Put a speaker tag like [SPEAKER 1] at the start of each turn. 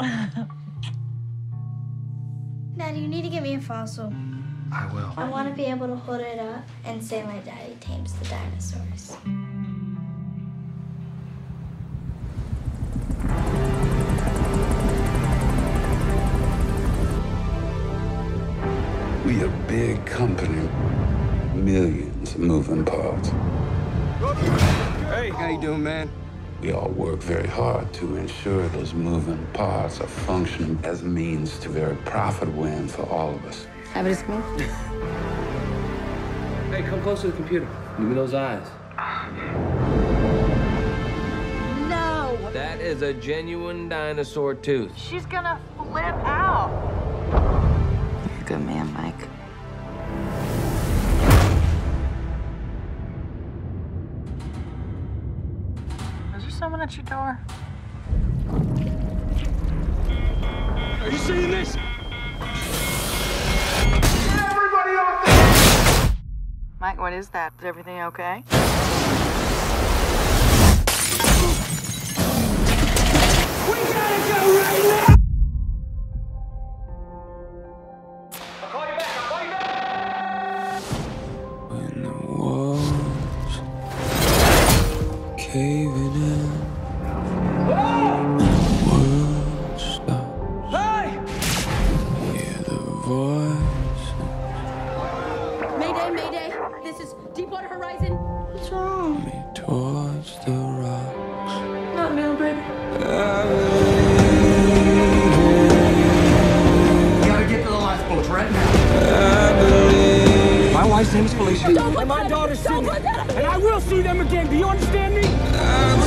[SPEAKER 1] Dad, you need to get me a fossil.
[SPEAKER 2] I will.
[SPEAKER 1] I want to be able to hold it up and say my daddy tames the dinosaurs.
[SPEAKER 3] We a big company. Millions of moving parts.
[SPEAKER 2] Hey, how you doing, man?
[SPEAKER 3] We all work very hard to ensure those moving parts are functioning as a means to very profitable end for all of us.
[SPEAKER 4] Have it smooth.
[SPEAKER 5] Hey, come close to the computer. Give me those eyes.
[SPEAKER 4] No!
[SPEAKER 5] That is a genuine dinosaur tooth.
[SPEAKER 4] She's gonna flip out. You're a good man, Mike. Is there someone at your door?
[SPEAKER 2] Are you seeing this?
[SPEAKER 4] Mike, what is that? Is everything okay?
[SPEAKER 2] We gotta go right now!
[SPEAKER 5] I'll call you back.
[SPEAKER 3] When the walls caving in, and the world stops.
[SPEAKER 2] Hey!
[SPEAKER 3] Hear the voice.
[SPEAKER 6] Mayday, Mayday! This is Deepwater Horizon.
[SPEAKER 1] What's wrong?
[SPEAKER 3] Me towards the rocks.
[SPEAKER 1] Not now, baby.
[SPEAKER 2] You gotta get to the lifeboats right now. My wife's name is Felicia.
[SPEAKER 6] Don't put
[SPEAKER 2] And my
[SPEAKER 6] that-
[SPEAKER 2] daughter's
[SPEAKER 6] don't
[SPEAKER 2] Sydney.
[SPEAKER 6] put that-
[SPEAKER 2] And I will see them again. Do you understand me?